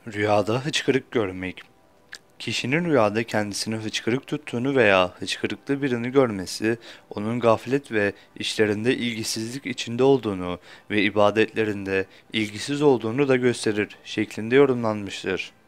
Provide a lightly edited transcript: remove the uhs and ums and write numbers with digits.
Rüyada hıçkırık görmek. Kişinin rüyada kendisini hıçkırık tuttuğunu veya hıçkırıklı birini görmesi, onun gaflet ve işlerinde ilgisizlik içinde olduğunu ve ibadetlerinde ilgisiz olduğunu da gösterir şeklinde yorumlanmıştır.